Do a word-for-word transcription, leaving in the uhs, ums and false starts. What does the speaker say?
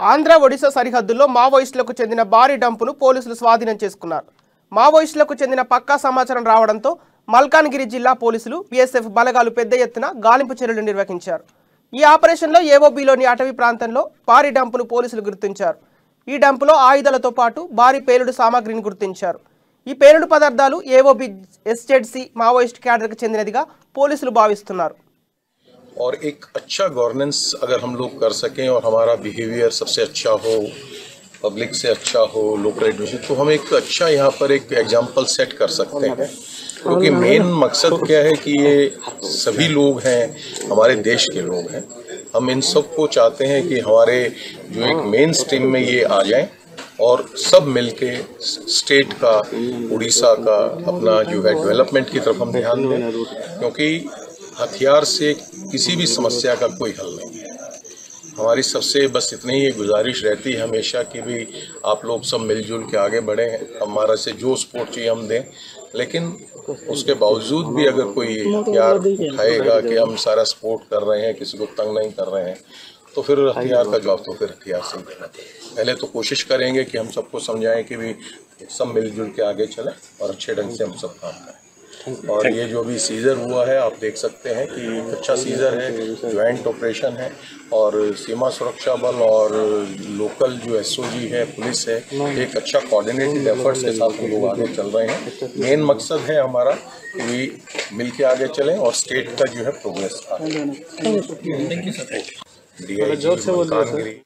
ఆంధ్ర ఒడిశా సరిహద్దుల్లో మావోయిస్టులకు చెందిన భారీ డంపును పోలీసులు స్వాధీనం చేసుకున్నారు. మావోయిస్టులకు చెందిన పక్కా సమాచారం రావడంతో మల్కాన్గిరి జిల్లా పోలీసులు బీఎస్ఎఫ్ బలగాలు పెద్ద ఎత్తున గాలింపు చర్యలు నిర్వహించారు. ఈ ఆపరేషన్లో ఏఓబీలోని అటవీ ప్రాంతంలో భారీ డంపును పోలీసులు గుర్తించారు. ఈ డంపులో ఆయుధాలతో పాటు భారీ పేలుడు సామాగ్రిని గుర్తించారు. ఈ పేలుడు పదార్థాలు ఏఓబీ ఎస్జెడ్సీ మావోయిస్ట్ క్యాడర్కి చెందినదిగా పోలీసులు భావిస్తున్నారు. और एक अच्छा गवर्नेंस अगर हम लोग कर सकें और हमारा बिहेवियर सबसे अच्छा हो, पब्लिक से अच्छा हो, लोकल एडमिशन, तो हम एक अच्छा यहाँ पर एक एग्जाम्पल सेट कर सकते हैं. क्योंकि मेन मकसद क्या है कि ये सभी लोग हैं, हमारे देश के लोग हैं. हम इन सब को चाहते हैं कि हमारे जो एक मेन स्ट्रीम में ये आ जाएं और सब मिलके स्टेट का, उड़ीसा का अपना जो है डेवलपमेंट की तरफ हम ध्यान दें. क्योंकि हथियार से किसी भी समस्या का कोई हल नहीं है. हमारी सबसे बस इतनी ही गुजारिश रहती है हमेशा कि भी आप लोग सब मिलजुल के आगे बढ़ें. हमारा से जो सपोर्ट चाहिए हम दें, लेकिन उसके बावजूद भी अगर कोई हथियार उठाएगा कि हम सारा सपोर्ट कर रहे हैं, किसी को तंग नहीं कर रहे हैं, तो फिर हथियार का जवाब तो फिर हथियार से ही देना. पहले तो कोशिश करेंगे कि हम सबको समझाएं कि भी सब मिलजुल के आगे चलें और अच्छे ढंग से हम सब काम करें. और ये जो भी सीजर हुआ है आप देख सकते हैं कि एक अच्छा सीजर है, ज्वाइंट ऑपरेशन है और सीमा सुरक्षा बल और लोकल जो एसओजी है, पुलिस है, एक अच्छा कोऑर्डिनेटेड एफर्ट्स के साथ हम लोग आगे चल रहे हैं. मेन मकसद है हमारा कि मिल के आगे चलें और स्टेट का जो है प्रोग्रेस. Thank you sir.